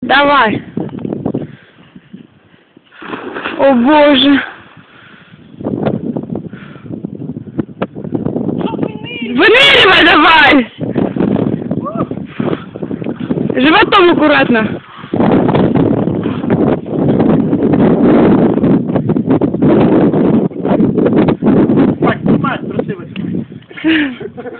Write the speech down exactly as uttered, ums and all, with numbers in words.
Давай. О боже. Выныривай давай! Животом аккуратно. Мать, мать, красиво.